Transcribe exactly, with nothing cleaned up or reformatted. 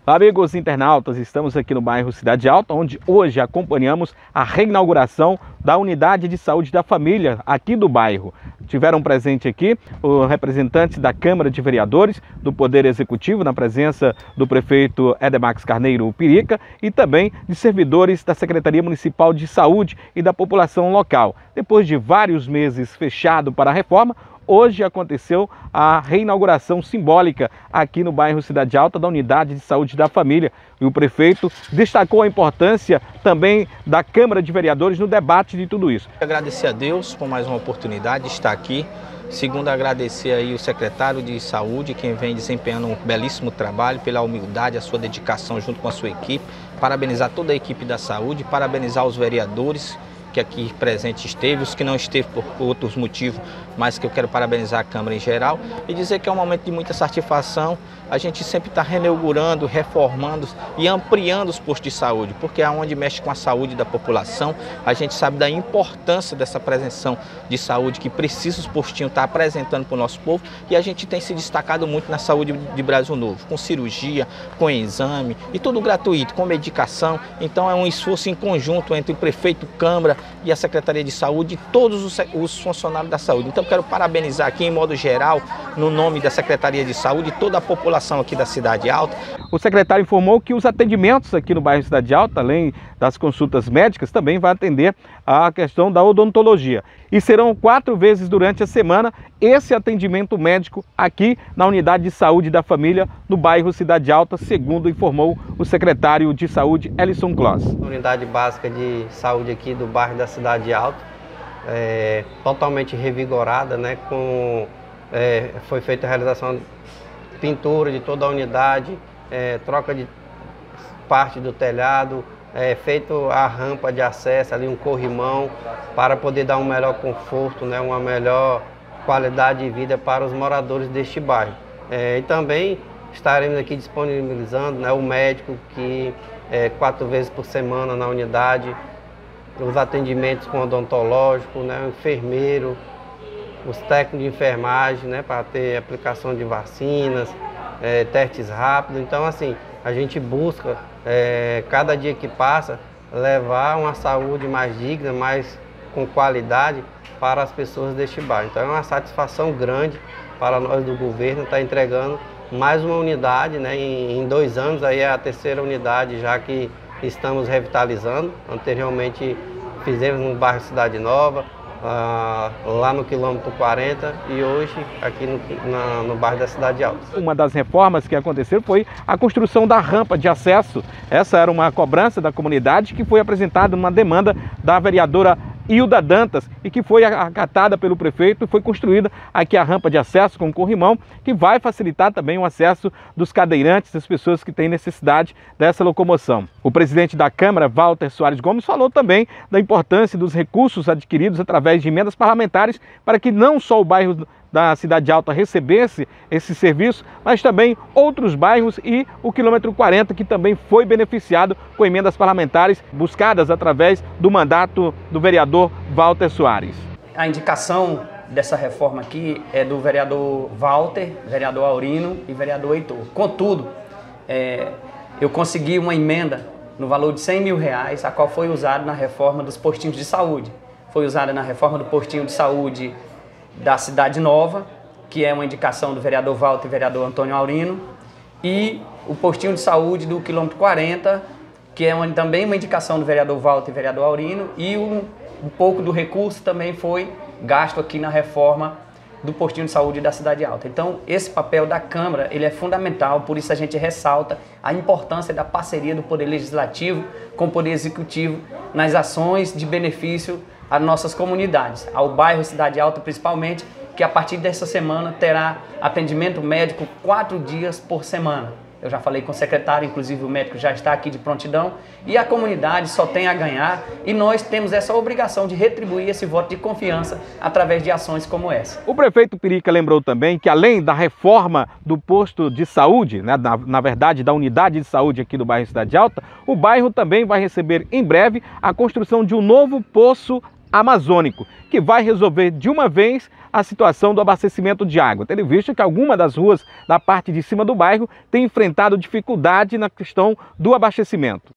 Amigos internautas, estamos aqui no bairro Cidade Alta, onde hoje acompanhamos a reinauguração da unidade de saúde da família aqui do bairro. Tiveram presente aqui os representantes da Câmara de Vereadores, do Poder Executivo, na presença do prefeito Edemax Carneiro Pirica e também de servidores da Secretaria Municipal de Saúde e da população local. Depois de vários meses fechado para a reforma, hoje aconteceu a reinauguração simbólica aqui no bairro Cidade Alta da Unidade de Saúde da Família. E o prefeito destacou a importância também da Câmara de Vereadores no debate de tudo isso. Agradecer a Deus por mais uma oportunidade de estar aqui. Segundo, agradecer aí o secretário de Saúde, quem vem desempenhando um belíssimo trabalho, pela humildade, a sua dedicação junto com a sua equipe. Parabenizar toda a equipe da saúde, parabenizar os vereadores que aqui presente esteve, os que não esteve por outros motivos, mas que eu quero parabenizar a Câmara em geral e dizer que é um momento de muita satisfação. A gente sempre está reinaugurando, reformando e ampliando os postos de saúde, porque é onde mexe com a saúde da população. A gente sabe da importância dessa prevenção de saúde que precisa os postinhos estar apresentando para o nosso povo, e a gente tem se destacado muito na saúde de Brasil Novo, com cirurgia, com exame e tudo gratuito, com medicação. Então é um esforço em conjunto entre o prefeito, Câmara e a Secretaria de Saúde e todos os, os funcionários da saúde. Então quero parabenizar aqui em modo geral, no nome da Secretaria de Saúde e toda a população aqui da Cidade Alta. O secretário informou que os atendimentos aqui no bairro Cidade Alta, além das consultas médicas, também vai atender a questão da odontologia. E serão quatro vezes durante a semana esse atendimento médico aqui na Unidade de Saúde da Família no bairro Cidade Alta, segundo informou o secretário de Saúde, Ellison Kloss. Unidade básica de saúde aqui do bairro da Cidade Alta, é, totalmente revigorada, né, com, é, foi feita a realização pintura de toda a unidade, é, troca de parte do telhado, é, feito a rampa de acesso, ali um corrimão, para poder dar um melhor conforto, né, uma melhor qualidade de vida para os moradores deste bairro. É, e também estaremos aqui disponibilizando, né, o médico que é quatro vezes por semana na unidade, os atendimentos com odontológico, né, o enfermeiro, os técnicos de enfermagem, né, para ter aplicação de vacinas, é, testes rápidos. Então, assim, a gente busca, é, cada dia que passa, levar uma saúde mais digna, mais com qualidade para as pessoas deste bairro. Então, é uma satisfação grande para nós do governo estar entregando mais uma unidade, né, em, em dois anos, aí é a terceira unidade já que estamos revitalizando. Anteriormente fizemos no bairro Cidade Nova, Uh, lá no quilômetro quarenta, e hoje aqui no, na, no bairro da Cidade Alta. Uma das reformas que aconteceu foi a construção da rampa de acesso. Essa era uma cobrança da comunidade que foi apresentada numa demanda da vereadora Hilda Dantas e que foi acatada pelo prefeito e foi construída aqui a rampa de acesso com corrimão, que vai facilitar também o acesso dos cadeirantes, das pessoas que têm necessidade dessa locomoção. O presidente da Câmara, Walter Soares Gomes, falou também da importância dos recursos adquiridos através de emendas parlamentares para que não só o bairro da Cidade Alta recebesse esse serviço, mas também outros bairros e o quilômetro quarenta, que também foi beneficiado com emendas parlamentares buscadas através do mandato do vereador Walter Soares. A indicação dessa reforma aqui é do vereador Walter, vereador Aurino e vereador Heitor. Contudo, é, eu consegui uma emenda no valor de cem mil reais, a qual foi usada na reforma dos postinhos de saúde. Foi usada na reforma do postinho de saúde da Cidade Nova, que é uma indicação do vereador Walter e vereador Antônio Aurino, e o postinho de saúde do quilômetro quarenta, que é uma, também uma indicação do vereador Walter e vereador Aurino, e um, um pouco do recurso também foi gasto aqui na reforma do postinho de saúde da Cidade Alta. Então, esse papel da Câmara, ele é fundamental, por isso a gente ressalta a importância da parceria do Poder Legislativo com o Poder Executivo nas ações de benefício às nossas comunidades, ao bairro Cidade Alta principalmente, que a partir dessa semana terá atendimento médico quatro dias por semana. Eu já falei com o secretário, inclusive o médico já está aqui de prontidão, e a comunidade só tem a ganhar, e nós temos essa obrigação de retribuir esse voto de confiança através de ações como essa. O prefeito Pirica lembrou também que, além da reforma do posto de saúde, né, na, na verdade da unidade de saúde aqui do bairro Cidade Alta, o bairro também vai receber em breve a construção de um novo poço Amazônico, que vai resolver de uma vez a situação do abastecimento de água, tendo visto que algumas das ruas da parte de cima do bairro têm enfrentado dificuldade na questão do abastecimento.